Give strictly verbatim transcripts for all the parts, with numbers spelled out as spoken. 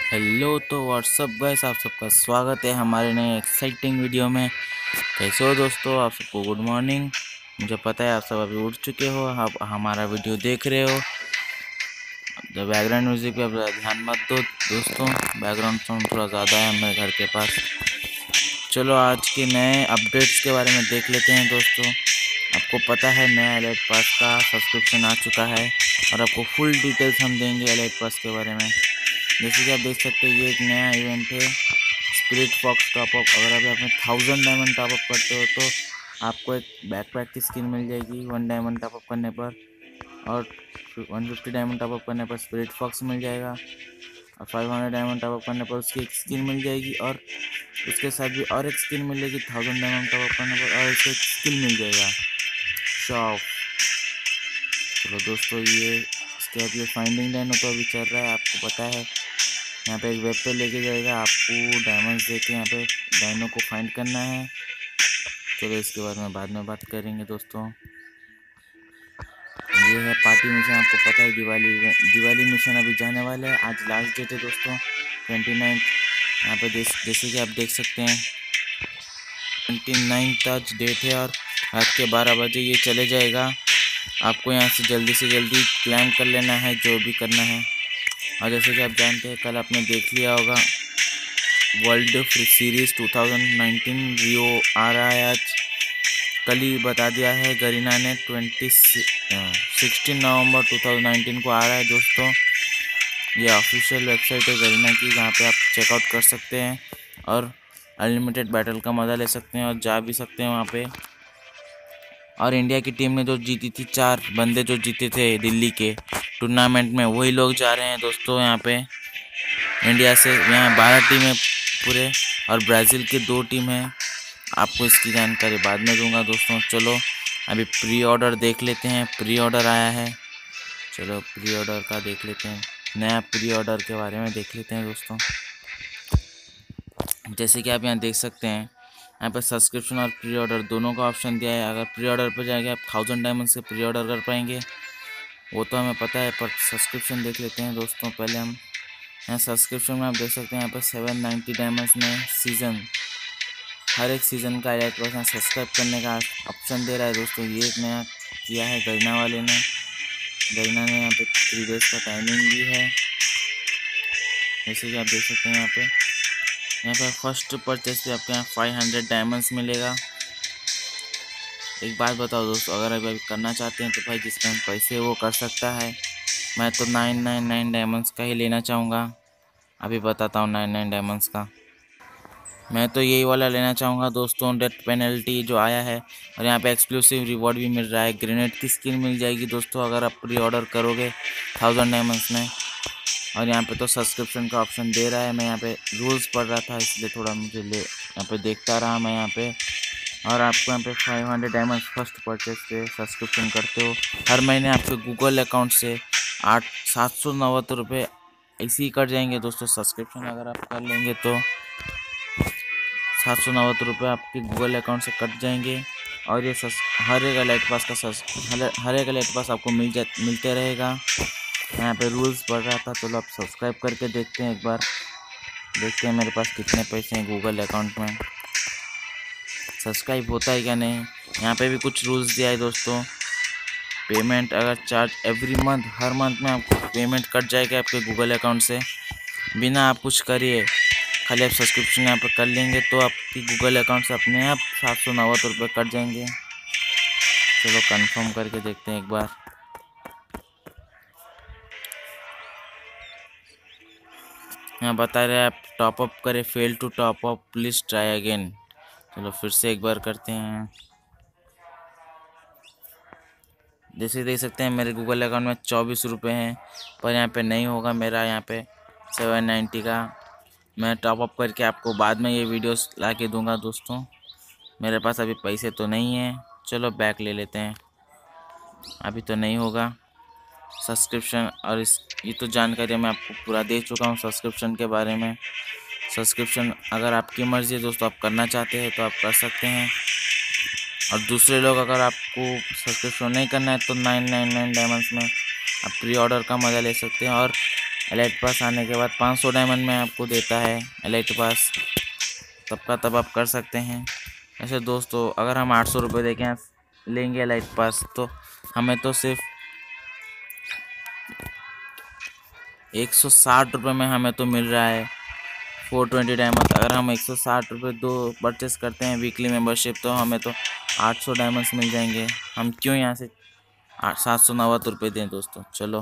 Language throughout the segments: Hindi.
हेलो तो व्हाट्सअप गाइस, आप सबका स्वागत है हमारे नए एक्साइटिंग वीडियो में। कैसे हो दोस्तों? आप सबको गुड मॉर्निंग। मुझे पता है आप सब अभी उठ चुके हो, आप हमारा वीडियो देख रहे हो। तो बैकग्राउंड म्यूजिक पे ध्यान मत दो दोस्तों, बैकग्राउंड साउंड थोड़ा ज़्यादा है मेरे घर के पास। चलो आज के नए अपडेट्स के बारे में देख लेते हैं दोस्तों। आपको पता है नया एलाइट पास का सब्सक्रिप्शन आ चुका है और आपको फुल डिटेल्स हम देंगे एलाइट पास के बारे में। जैसे कि आप देख सकते हैं ये एक नया इवेंट है, स्पिरिट फॉक्स टॉपअप। अगर आप अपने थाउजेंड डायमंड टॉपअप करते हो तो आपको एक बैकपैक की स्किन मिल जाएगी वन डायमंड टॉपअप करने पर, और वन फिफ्टी डायमंड टॉपअप करने पर स्पिरिट फॉक्स मिल जाएगा, और फाइव हंड्रेड डायमंड टॉपअप करने पर उसकी एक स्किन मिल जाएगी, और उसके साथ भी और एक स्किन मिलेगी थाउजेंड डायमंड टॉपअप करने पर, और उसको एक स्किन मिल जाएगा शॉप। चलो दोस्तों, ये इसके अब ये फाइंडिंग डायनो तो अभी चल रहा है, आपको पता है। यहाँ पे एक वेब पे लेके जाएगा, आपको डायमंड्स देके यहाँ पे डायनो को फाइंड करना है। चलो इसके बारे में बाद में बात करेंगे दोस्तों। ये है पार्टी मिशन, आपको पता है दिवाली दिवाली मिशन अभी जाने वाला है। आज लास्ट डेट है दोस्तों, ट्वेंटी नाइन्थ। यहाँ पे जैसे कि आप देख सकते हैं ट्वेंटी नाइन्थ आज डेट है, और रात के बारह बजे ये चले जाएगा। आपको यहाँ से जल्दी से जल्दी क्लाइम कर लेना है जो भी करना है। और जैसे कि आप जानते हैं, कल आपने देख लिया होगा world free series two thousand nineteen Rio आ रहा है। आज कल ही बता दिया है गरीना ने, twenty sixteen November two thousand nineteen को आ रहा है दोस्तों। ये ऑफिशियल वेबसाइट है गरीना की, जहाँ पे आप चेकआउट कर सकते हैं और अनलिमिटेड बैटल का मज़ा ले सकते हैं और जा भी सकते हैं वहाँ पे। और इंडिया की टीम ने जो जीती थी, चार बंदे जो जीते थे दिल्ली के टूर्नामेंट में, वही लोग जा रहे हैं दोस्तों यहाँ पे इंडिया से। यहाँ बारह टीम है पूरे, और ब्राज़ील के दो टीम है। आपको इसकी जानकारी बाद में दूंगा दोस्तों। चलो अभी प्री ऑर्डर देख लेते हैं, प्री ऑर्डर आया है। चलो प्री ऑर्डर का देख लेते हैं, नया प्री ऑर्डर के बारे में देख लेते हैं दोस्तों। जैसे कि आप यहाँ देख सकते हैं, यहाँ पर सब्सक्रिप्शन और प्री ऑर्डर दोनों का ऑप्शन दिया है। अगर प्री ऑर्डर पर जाएंगे आप थाउजेंड डायमंड से प्री ऑर्डर कर पाएंगे, वो तो हमें पता है, पर सब्सक्रिप्शन देख लेते हैं दोस्तों पहले हम। यहाँ सब्सक्रिप्शन में आप देख सकते हैं यहाँ पर सेवन नाइन्टी डायमंड्स में सीज़न, हर एक सीज़न का एक परसेंट सब्सक्राइब करने का ऑप्शन दे रहा है दोस्तों। ये एक नया किया है गरीना वाले ने। गरीना ने यहाँ पे थ्री डेज का टाइमिंग भी है, जैसे कि आप देख सकते हैं। यहाँ पे यहाँ पे फर्स्ट परचेस पे आपके यहाँ फाइव हंड्रेड डायमंड्स मिलेगा। एक बात बताओ दोस्तों, अगर अभी करना चाहते हैं तो भाई जिसके पैसे वो कर सकता है। मैं तो नाइन नाइन नाइन डायमंड्स का ही लेना चाहूँगा। अभी बताता हूँ नाइन नाइन डायमंड्स का मैं तो यही वाला लेना चाहूँगा दोस्तों। डेथ पेनल्टी जो आया है, और यहाँ पे एक्सक्लूसिव रिवॉर्ड भी मिल रहा है, ग्रेनेड की स्किन मिल जाएगी दोस्तों अगर आप प्री ऑर्डर करोगे थाउजेंड डायमंड्स में। और यहाँ पे तो सब्सक्रिप्शन का ऑप्शन दे रहा है। मैं यहाँ पे रूल्स पढ़ रहा था, इसलिए थोड़ा मुझे ले यहाँ पे देखता रहा मैं यहाँ पे। और आपको यहाँ पे five hundred diamond first purchase पे सब्सक्रिप्शन करते हो, हर महीने आपके गूगल अकाउंट से आठ सात सौ नव्वत रुपये ऐसे ही कट जाएंगे दोस्तों। सब्सक्रिप्शन अगर आप कर लेंगे तो सात सौ नव्वत रुपये आपके गूगल अकाउंट से कट जाएंगे। और ये सस हर एक एलाइट पास का सस हर, हर एक एलाइट पास आपको मिल जा मिलते रहेगा। यहाँ पे रूल्स पढ़ रहा था, तो आप सब्सक्राइब करके देखते हैं एक बार, देखते हैं मेरे पास कितने पैसे हैं गूगल अकाउंट में, सब्सक्राइब होता है क्या नहीं। यहाँ पे भी कुछ रूल्स दिया है दोस्तों। पेमेंट अगर चार्ज एवरी मंथ, हर मंथ में आपको पेमेंट कट जाएगा आपके गूगल अकाउंट से, बिना आप कुछ करिए, खाली आप सब्सक्रिप्शन यहाँ पर कर लेंगे तो आपकी गूगल अकाउंट से अपने आप सात सौ नव्वत रुपये कट जाएंगे। चलो कंफर्म करके देखते हैं एक बार। यहाँ बता रहे हैं आप टॉपअप करें, fail to top up please try again. चलो फिर से एक बार करते हैं। जैसे देख सकते हैं मेरे गूगल अकाउंट में चौबीस रुपये हैं, पर यहाँ पे नहीं होगा मेरा, यहाँ पे सेवन नाइन्टी का मैं टॉपअप करके आपको बाद में ये वीडियोस ला के दूँगा दोस्तों। मेरे पास अभी पैसे तो नहीं हैं। चलो बैक ले लेते हैं, अभी तो नहीं होगा सब्सक्रिप्शन। और इस ये तो जानकारी मैं आपको पूरा दे चुका हूँ सब्सक्रिप्शन के बारे में। सब्सक्रिप्शन अगर आपकी मर्ज़ी है दोस्तों, आप करना चाहते हैं तो आप कर सकते हैं। और दूसरे लोग अगर आपको सब्सक्रिप्शन नहीं करना है तो नाइन नाइन नाइन डायमंड्स में आप प्री ऑर्डर का मज़ा ले सकते हैं। और एलाइट पास आने के बाद पाँच सौ डायमंड में आपको देता है एलाइट पास, तब का तब आप कर सकते हैं। ऐसे दोस्तों अगर हम आठ सौ रुपये दे के लेंगे एलाइट पास तो हमें तो सिर्फ एक सौ साठ रुपये में हमें तो मिल रहा है फोर ट्वेंटी डायमंड। अगर हम एक सौ साठ रुपये दो परचेस करते हैं वीकली मेंबरशिप तो हमें तो आठ सौ डायमंड्स मिल जाएंगे। हम क्यों यहाँ से आठ सात सौ नवासी रुपये दें दोस्तों। चलो,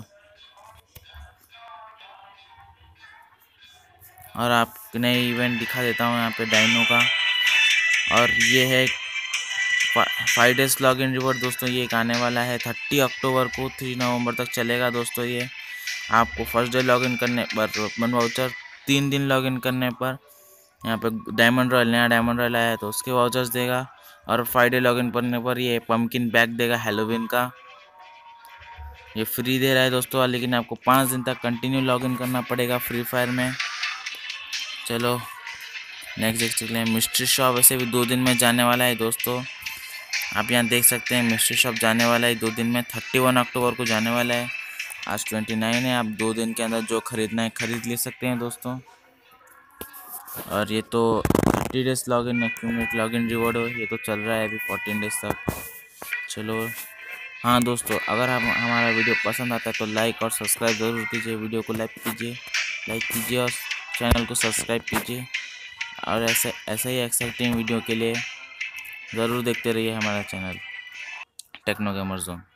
और आप नए इवेंट दिखा देता हूँ यहाँ पे डायनो का। और ये है five days log in reward दोस्तों, ये एक आने वाला है थर्टी अक्टूबर को, थ्री नवंबर तक चलेगा दोस्तों। ये आपको फर्स्ट डे लॉगिन करने पर वन वाउचर, तीन दिन लॉगिन करने पर यहाँ पे डायमंड रॉयल, नया डायमंड रॉयल आया है तो उसके वाउचर्स देगा। और फाइव डे लॉगिन करने पर ये पम्पकिन बैग देगा हैलोवीन का, ये फ्री दे रहा है दोस्तों। लेकिन आपको पाँच दिन तक कंटिन्यू लॉगिन करना पड़ेगा फ्री फायर में। चलो नेक्स्ट देख सकते हैं मिस्ट्री शॉप, वैसे भी दो दिन में जाने वाला है दोस्तों। आप यहाँ देख सकते हैं मिस्ट्री शॉप जाने वाला है दो दिन में, थर्टी वन अक्टूबर को जाने वाला है। आज ट्वेंटी नाइन है, आप दो दिन के अंदर जो खरीदना है खरीद ले सकते हैं दोस्तों। और ये तो thirty days log in accumulate log in reward हो, ये तो चल रहा है अभी फोर्टीन डेज तक। चलो हाँ दोस्तों, अगर हम हमारा वीडियो पसंद आता है तो लाइक और सब्सक्राइब ज़रूर कीजिए, वीडियो को लाइक कीजिए लाइक कीजिए और चैनल को सब्सक्राइब कीजिए। और ऐसे ऐसे ही एक्साइटिंग वीडियो के लिए ज़रूर देखते रहिए हमारा चैनल टेक्नो गेमर जोन।